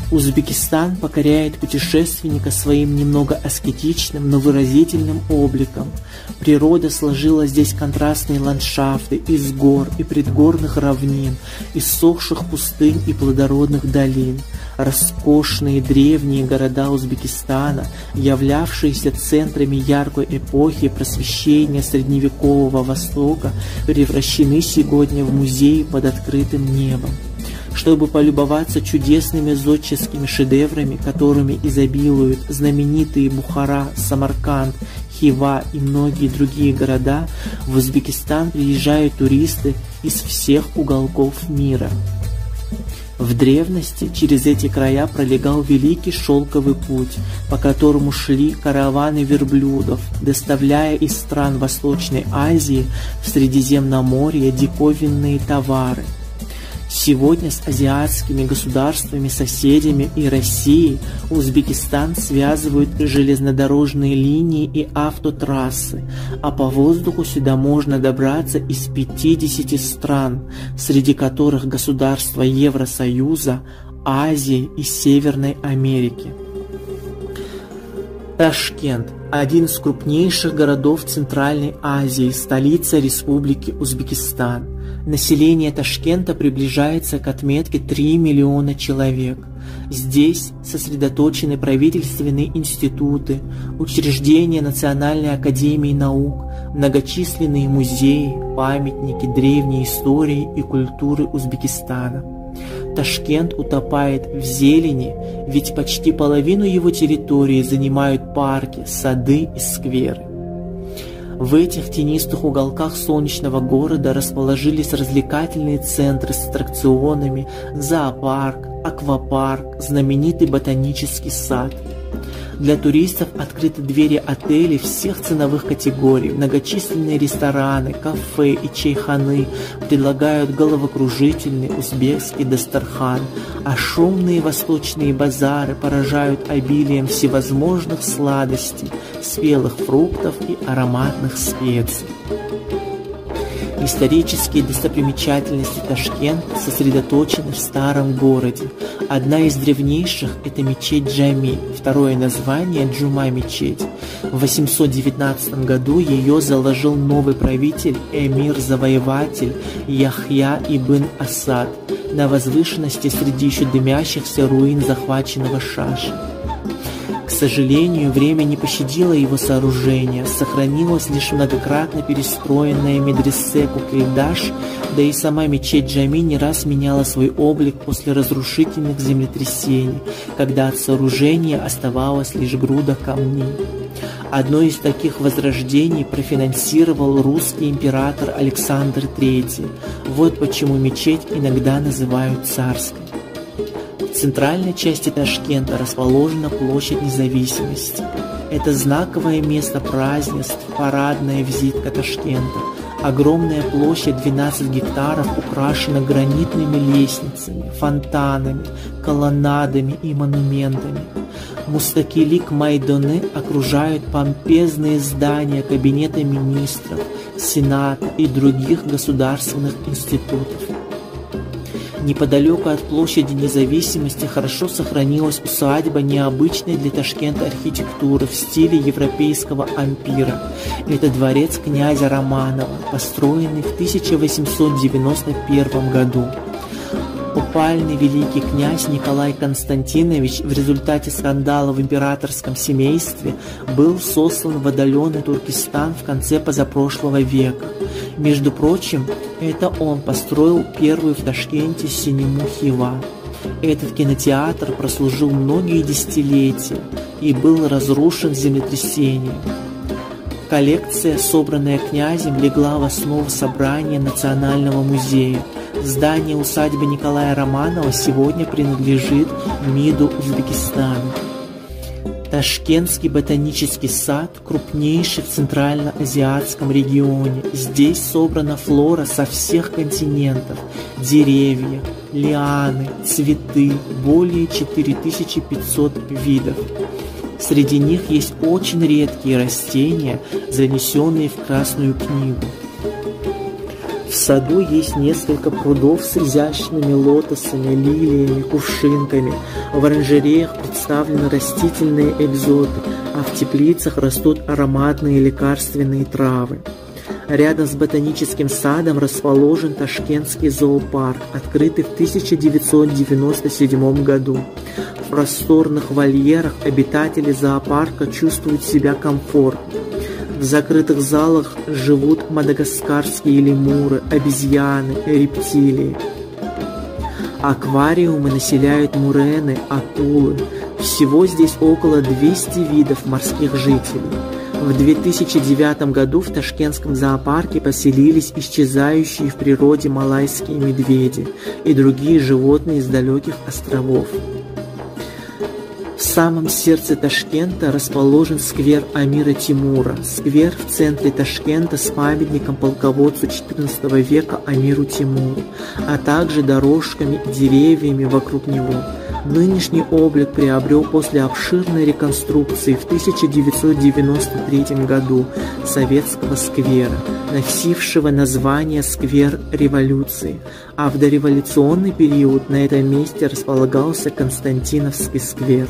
Узбекистан покоряет путешественника своим немного аскетичным, но выразительным обликом. Природа сложила здесь контрастные ландшафты из гор и предгорных равнин, иссохших пустынь и плодородных долин. Роскошные древние города Узбекистана, являвшиеся центрами яркой эпохи просвещения средневекового Востока, превращены сегодня в музеи под открытым небом. Чтобы полюбоваться чудесными зодческими шедеврами, которыми изобилуют знаменитые Бухара, Самарканд, Хива и многие другие города, в Узбекистан приезжают туристы из всех уголков мира. В древности через эти края пролегал великий шелковый путь, по которому шли караваны верблюдов, доставляя из стран Восточной Азии в Средиземноморье диковинные товары. Сегодня с азиатскими государствами-соседями и Россией Узбекистан связывают железнодорожные линии и автотрассы, а по воздуху сюда можно добраться из 50 стран, среди которых государства Евросоюза, Азии и Северной Америки. Ташкент – один из крупнейших городов Центральной Азии, столица Республики Узбекистан. Население Ташкента приближается к отметке 3 миллиона человек. Здесь сосредоточены правительственные институты, учреждения Национальной академии наук, многочисленные музеи, памятники древней истории и культуры Узбекистана. Ташкент утопает в зелени, ведь почти половину его территории занимают парки, сады и скверы. В этих тенистых уголках солнечного города расположились развлекательные центры с аттракционами, зоопарк, аквапарк, знаменитый ботанический сад. Для туристов открыты двери отелей всех ценовых категорий, многочисленные рестораны, кафе и чайханы предлагают головокружительный узбекский дастархан, а шумные восточные базары поражают обилием всевозможных сладостей, спелых фруктов и ароматных специй. Исторические достопримечательности Ташкента сосредоточены в старом городе. Одна из древнейших – это мечеть Джами, второе название – Джума-мечеть. В 819 году ее заложил новый правитель, эмир-завоеватель Яхья ибн Асад на возвышенности среди еще дымящихся руин захваченного Шаши. К сожалению, время не пощадило его сооружения, сохранилось лишь многократно перестроенное медресе Кукельдаш, да и сама мечеть Джами не раз меняла свой облик после разрушительных землетрясений, когда от сооружения оставалась лишь груда камней. Одно из таких возрождений профинансировал русский император Александр III. Вот почему мечеть иногда называют царской. В центральной части Ташкента расположена площадь Независимости. Это знаковое место празднеств, парадная визитка Ташкента. Огромная площадь 12 гектаров украшена гранитными лестницами, фонтанами, колоннадами и монументами. Мустакилик Майданы окружают помпезные здания Кабинета министров, Сената и других государственных институтов. Неподалеку от площади Независимости хорошо сохранилась усадьба необычной для Ташкента архитектуры в стиле европейского ампира. Это дворец князя Романова, построенный в 1891 году. Опальный великий князь Николай Константинович в результате скандала в императорском семействе был сослан в отдаленный Туркестан в конце позапрошлого века. Между прочим, это он построил первую в Ташкенте синему Хива. Этот кинотеатр прослужил многие десятилетия и был разрушен землетрясением. Коллекция, собранная князем, легла в основу собрания Национального музея. Здание усадьбы Николая Романова сегодня принадлежит МИДу Узбекистана. Ташкентский ботанический сад – крупнейший в Центральноазиатском регионе. Здесь собрана флора со всех континентов, деревья, лианы, цветы, более 4500 видов. Среди них есть очень редкие растения, занесенные в Красную книгу. В саду есть несколько прудов с изящными лотосами, лилиями, кувшинками. В оранжереях представлены растительные экзоты, а в теплицах растут ароматные лекарственные травы. Рядом с ботаническим садом расположен Ташкентский зоопарк, открытый в 1997 году. В просторных вольерах обитатели зоопарка чувствуют себя комфортно. В закрытых залах живут мадагаскарские лемуры, обезьяны, рептилии. Аквариумы населяют мурены, акулы. Всего здесь около 200 видов морских жителей. В 2009 году в Ташкентском зоопарке поселились исчезающие в природе малайские медведи и другие животные с далеких островов. В самом сердце Ташкента расположен сквер Амира Тимура. Сквер в центре Ташкента с памятником полководцу XIV века Амиру Тимуру, а также дорожками и деревьями вокруг него. Нынешний облик приобрел после обширной реконструкции в 1993 году Советского сквера, носившего название «Сквер революции», а в дореволюционный период на этом месте располагался Константиновский сквер.